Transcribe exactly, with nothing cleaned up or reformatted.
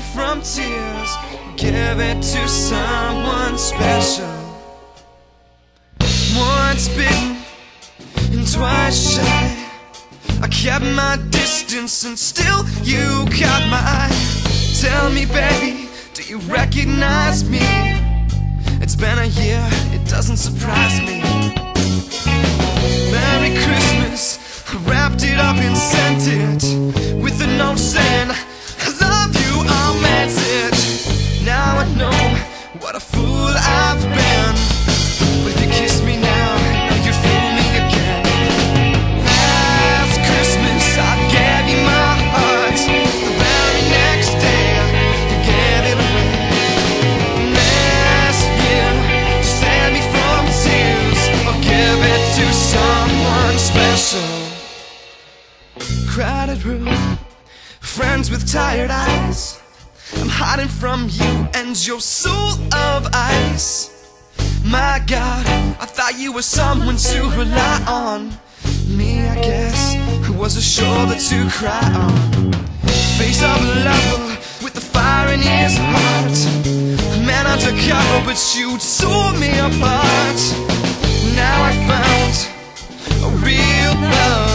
from tears, give it to someone special. Once bitten and twice shy, I kept my distance and still you caught my eye. Tell me, baby, do you recognize me? It's been a year, it doesn't surprise me. Merry Christmas, I wrapped it up and sent it with a note saying, I love you, I meant it. Now I know what a fool I've been. But if you kiss me now, you fool me again. Last Christmas I gave you my heart. The very next day you gave it away. Last year you saved me from tears, or give it to someone special. Crowded room, friends with tired eyes. I'm hiding from you and your soul of ice. My God, I thought you were someone to rely on. Me, I guess, was a shoulder to cry on. Face of a lover with the fire in his heart. Man undercover, but you tore me apart. Now I found a real love.